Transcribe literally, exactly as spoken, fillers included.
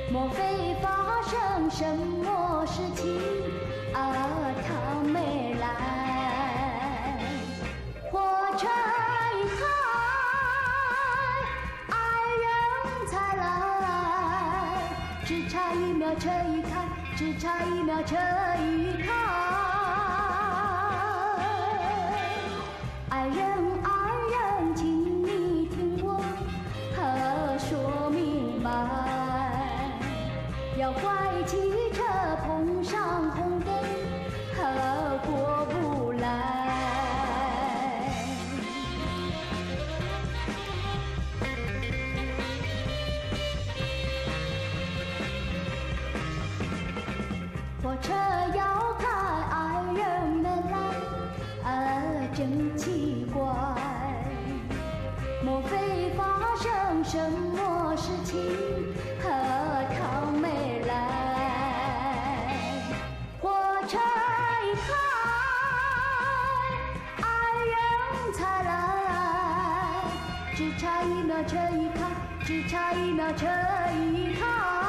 莫非发生什么事情啊？他没来，火车一开，爱人才来，只差一秒车一开，只差一秒车一开，爱人爱人，请你听我说明白，要怪汽车碰上红灯过不来。火车要开，爱人没来，啊，真奇怪，莫非发生什么事情和他没来？火车一开，爱人才来，只差一秒车一开，只差一秒车一开。